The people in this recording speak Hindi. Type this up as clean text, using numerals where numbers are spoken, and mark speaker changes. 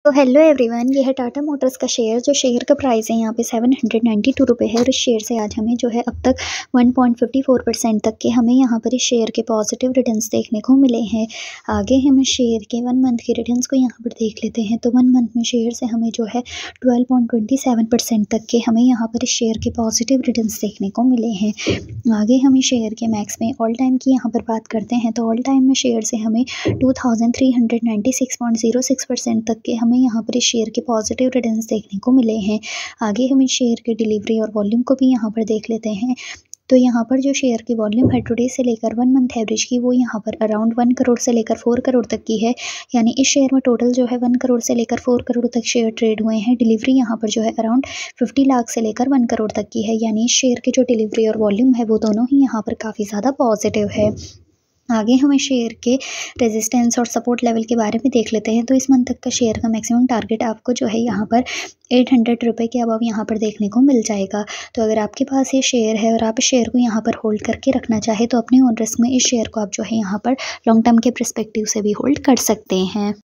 Speaker 1: तो हेलो एवरीवन, ये है टाटा मोटर्स का शेयर। जो शेयर का प्राइस है यहाँ पे 792 रुपये है और इस शेयर से आज हमें जो है अब तक 1.54% तक के हमें यहाँ पर इस शेयर के पॉजिटिव रिटर्न्स देखने को मिले हैं। आगे हम शेयर के 1 मंथ के रिटर्न्स को यहाँ पर देख लेते हैं। तो 1 मंथ में शेयर से हमें जो है 12.27% तक के हमें यहाँ पर इस शेयर के पॉजिटिव रिटर्न्स देखने को मिले हैं। आगे हम इस शेयर के मैक्स में ऑल टाइम की यहाँ पर बात करते हैं तो ऑल टाइम में शेयर से हमें 2396.06% तक के हमें यहाँ पर इस शेयर के पॉजिटिव रिटर्न्स देखने को मिले हैं। आगे हम इस शेयर के डिलीवरी और वॉल्यूम को भी यहाँ पर देख लेते हैं। तो यहाँ पर जो शेयर की वॉल्यूम है टुडे से लेकर 1 मंथ एवरेज की, वो यहाँ पर अराउंड 1 करोड़ से लेकर 4 करोड़ तक की है। यानी इस शेयर में टोटल जो है 1 करोड़ से लेकर 4 करोड़ तक शेयर ट्रेड हुए हैं। डिलीवरी यहाँ पर जो है अराउंड 50 लाख से लेकर 1 करोड़ तक की है। यानी इस शेयर की जो डिलीवरी और वॉल्यूम है वो दोनों ही यहाँ पर काफ़ी ज़्यादा पॉजिटिव है। आगे हम इस शेयर के रेजिस्टेंस और सपोर्ट लेवल के बारे में देख लेते हैं। तो इस मंथ तक का शेयर का मैक्सिमम टारगेट आपको जो है यहाँ पर 800 रुपये के अबव यहाँ पर देखने को मिल जाएगा। तो अगर आपके पास ये शेयर है और आप इस शेयर को यहाँ पर होल्ड करके रखना चाहे तो अपने ओन रिस्क में इस शेयर को आप जो है यहाँ पर लॉन्ग टर्म के पर्सपेक्टिव से भी होल्ड कर सकते हैं।